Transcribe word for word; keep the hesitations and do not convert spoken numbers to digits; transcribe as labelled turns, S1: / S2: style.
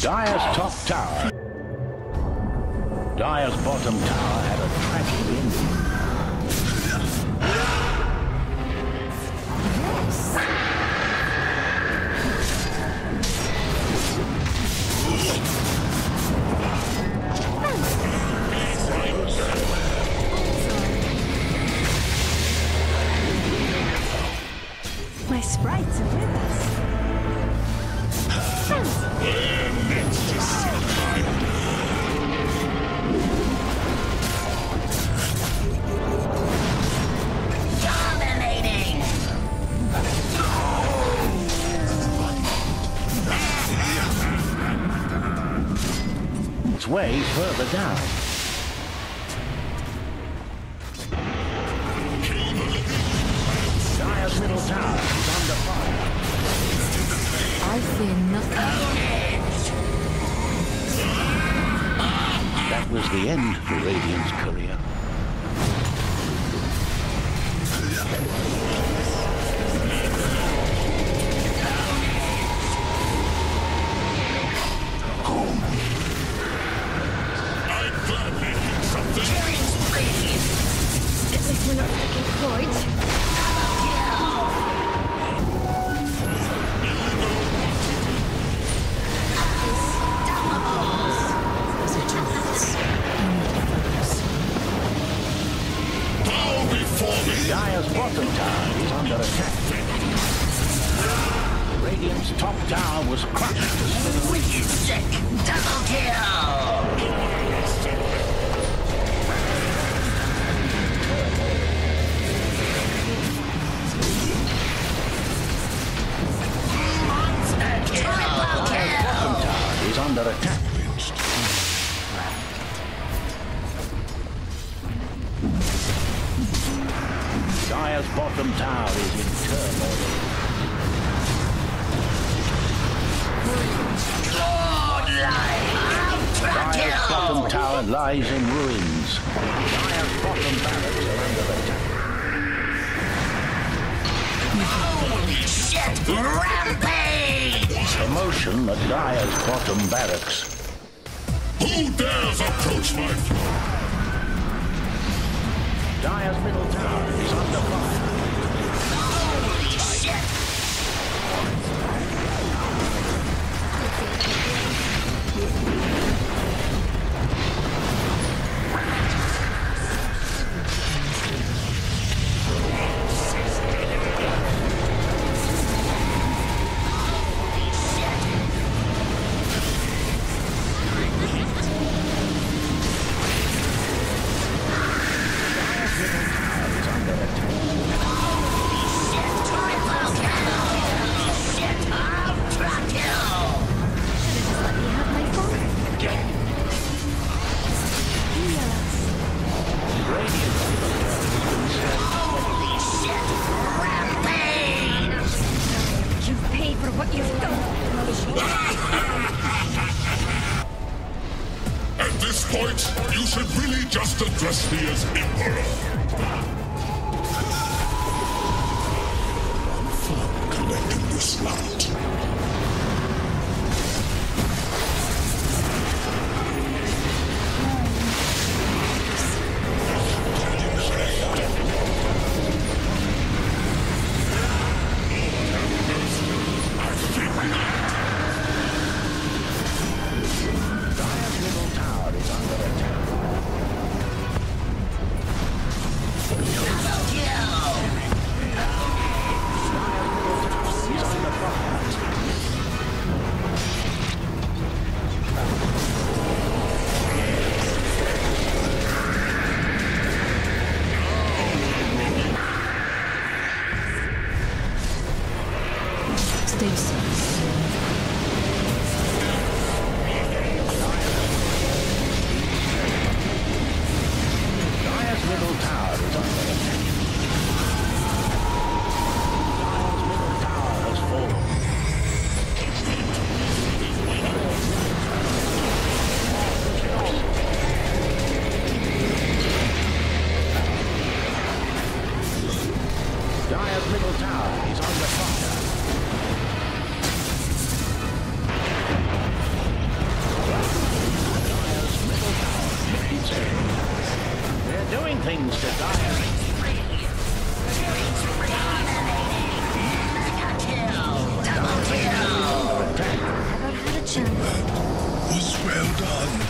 S1: Dire's top tower. Dire's bottom tower had a tragic ending.
S2: My sprites are with us.
S3: Where next to see
S4: Dominating!
S1: It's way further down. Dire's middle tower is under fire.
S2: I fear nothing.
S1: That was the end for Radiant's career.
S3: I'd gladly hit something.
S2: At least we're not taking Floyd.
S3: Bow before me.
S1: Dire's bottom tower is under attack. Radiant's top tower was crushed to smithereens.
S4: Wicked sick! Double kill! Monster kill! Triple
S1: Dire's bottom
S4: kill!
S1: tower is under attack. Dire's bottom tower is in turmoil. Dire's bottom tower lies in ruins. Dire's bottom barracks are under attack.
S4: Holy shit! Rampage!
S1: Commotion at Dire's bottom barracks.
S3: Who dares approach my throne?
S1: Dire's middle tower is under fire.
S4: Holy shit!
S3: At this point, you should really just address me as Emperor. Fun collecting this lot.
S1: Dire's middle tower is under fire. They're doing things to Dire.
S2: Haven't had a chance.
S3: Was well done.